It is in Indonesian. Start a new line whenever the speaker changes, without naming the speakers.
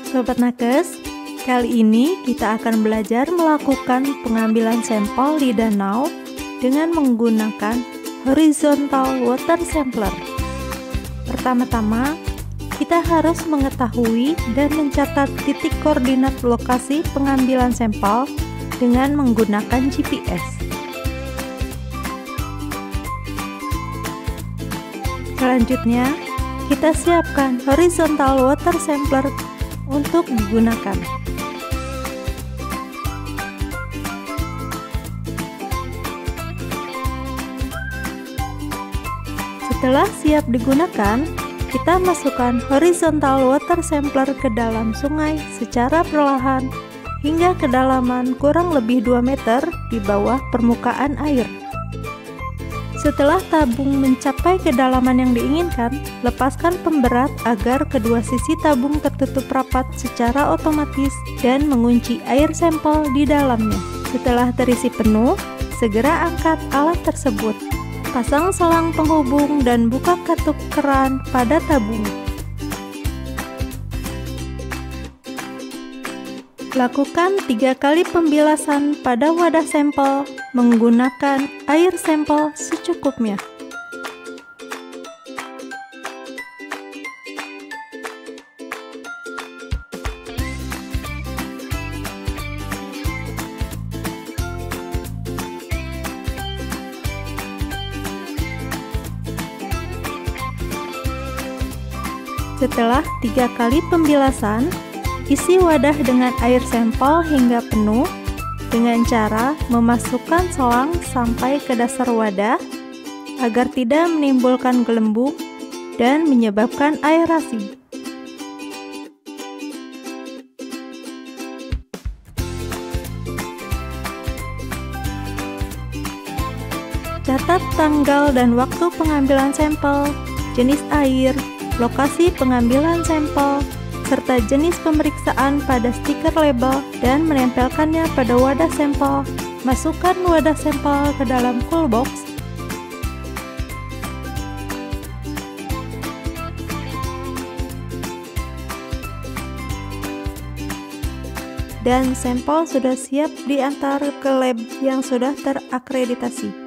Sobat Nakes, kali ini kita akan belajar melakukan pengambilan sampel di danau dengan menggunakan horizontal water sampler. Pertama-tama, kita harus mengetahui dan mencatat titik koordinat lokasi pengambilan sampel dengan menggunakan GPS. Selanjutnya, kita siapkan horizontal water sampler untuk digunakan. Setelah siap digunakan, kita masukkan horizontal water sampler ke dalam sungai secara perlahan hingga kedalaman kurang lebih 2 meter di bawah permukaan air. Setelah tabung mencapai kedalaman yang diinginkan, lepaskan pemberat agar kedua sisi tabung tertutup rapat secara otomatis dan mengunci air sampel di dalamnya. Setelah terisi penuh, segera angkat alat tersebut. Pasang selang penghubung dan buka katup keran pada tabung. Lakukan 3 kali pembilasan pada wadah sampel menggunakan air sampel secukupnya. Setelah 3 kali pembilasan, isi wadah dengan air sampel hingga penuh dengan cara memasukkan selang sampai ke dasar wadah agar tidak menimbulkan gelembung dan menyebabkan aerasi. Catat tanggal dan waktu pengambilan sampel, jenis air, lokasi pengambilan sampel, serta jenis pemeriksaan pada stiker label dan menempelkannya pada wadah sampel. Masukkan wadah sampel ke dalam cool box. Dan sampel sudah siap diantar ke lab yang sudah terakreditasi.